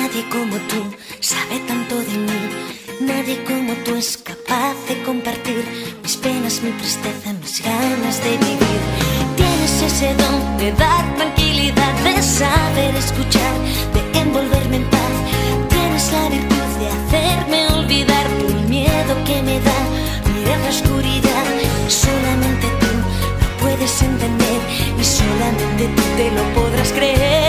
Nadie como tú sabe tanto de mí. Nadie como tú es capaz de compartir mis penas, mi tristeza, mis ganas de vivir. Tienes ese don de dar tranquilidad, de saber escuchar, de envolverme en paz. Tienes la virtud de hacerme olvidar el miedo que me da mirar la oscuridad. Solamente tú lo puedes entender y solamente tú te lo podrás creer.